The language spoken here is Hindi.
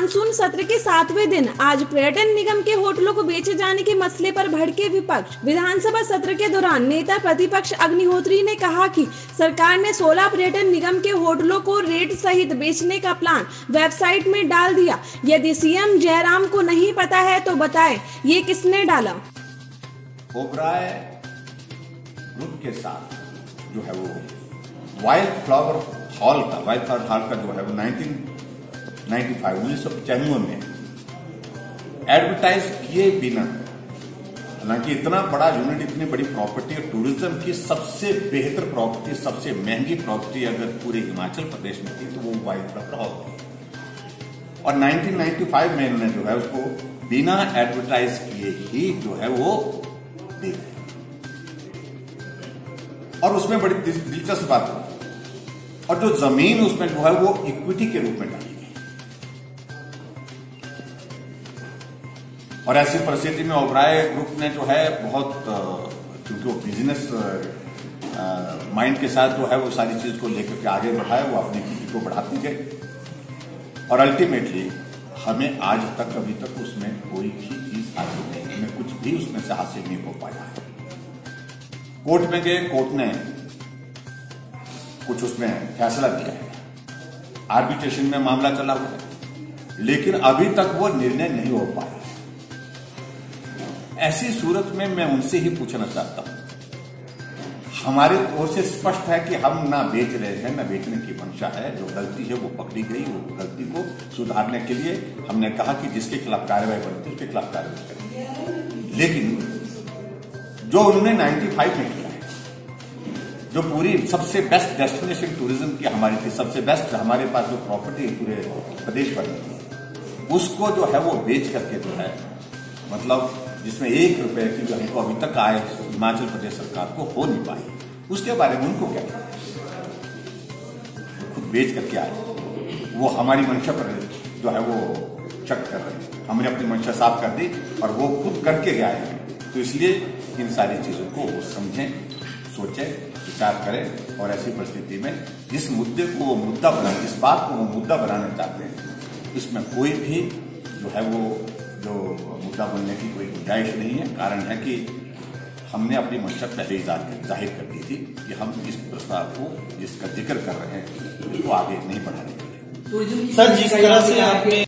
मानसून सत्र के 7वें दिन आज पर्यटन निगम के होटलों को बेचे जाने के मसले पर भड़के विपक्ष। विधानसभा सत्र के दौरान नेता प्रतिपक्ष अग्निहोत्री ने कहा कि सरकार ने 16 पर्यटन निगम के होटलों को रेट सहित बेचने का प्लान वेबसाइट में डाल दिया। यदि सीएम जयराम को नहीं पता है तो बताएं, ये किसने डाला? ओबराय ग्रुप के साथ जो है वो वाइल्ड फ्लावर हॉल का जो है वो 1995 में एडवर्टाइज किए बिना, हालांकि इतना बड़ा यूनिट, इतनी बड़ी प्रॉपर्टी और टूरिज्म की सबसे बेहतर प्रॉपर्टी, सबसे महंगी प्रॉपर्टी अगर पूरे हिमाचल प्रदेश में थी तो वो वाइल्ड फ्लावर हॉल थी। और 1995 में इन्होंने जो है उसको बिना एडवर्टाइज किए ही जो है वो दे दिया। और उसमें बड़ी दिलचस्प बात है, और जो जमीन उसमें जो है वो इक्विटी के रूप में डाली गई। और ऐसी परिस्थिति में ओबराय ग्रुप ने जो है बहुत, क्योंकि वो बिजनेस माइंड के साथ जो है वो सारी चीज को लेकर के आगे बढ़ाए, वो अपनी इक्विटी को बढ़ाते गए और अल्टीमेटली हमें आज तक अभी तक उसमें कोई भी चीज हासिल नहीं, हमें कुछ भी उसमें से हासिल नहीं हो पाया। कोर्ट में गए, कोर्ट ने कुछ उसमें फैसला दिया है, आर्बिट्रेशन में मामला चला हुआ है, लेकिन अभी तक वो निर्णय नहीं हो पाया। ऐसी सूरत में मैं उनसे ही पूछना चाहता हूं, हमारे ओर से स्पष्ट है कि हम ना बेच रहे हैं, ना बेचने की मंशा है। जो गलती है वो पकड़ी गई, वो गलती को सुधारने के लिए हमने कहा कि जिसके खिलाफ कार्रवाई बनती है उसके खिलाफ कार्रवाई करेंगे। लेकिन जो उन्होंने 95 में किया है, जो पूरी सबसे बेस्ट डेस्टिनेशन टूरिज्म की हमारी थी, सबसे बेस्ट हमारे पास जो प्रॉपर्टी पूरे प्रदेश भर में थी, उसको जो है वो बेच करके जो है, मतलब जिसमें 1 रुपए की जो हमको अभी तक आय हिमाचल प्रदेश सरकार को हो नहीं पाई, उसके बारे में उनको क्या खुद बेच करके आए। वो हमारी मंशा पर जो है वो शक कर रहे हैं, हमने अपनी मंशा साफ कर दी और वो खुद करके आए हैं। तो इसलिए इन सारी चीजों को वो समझें, सोचें, विचार करें और ऐसी परिस्थिति में जिस मुद्दे को वो मुद्दा बनाए, जिस बात को वो मुद्दा बनाना चाहते हैं, इसमें कोई भी जो है वो जो मुद्दा बनने की कोई गुंजाइश नहीं है। कारण है कि हमने अपनी मंशा पहले ही जाहिर कर दी थी कि हम इस प्रस्ताव को, जिसका जिक्र कर रहे हैं, उसको आगे नहीं बढ़ाने के लिए। सर, जिस तरह से आपने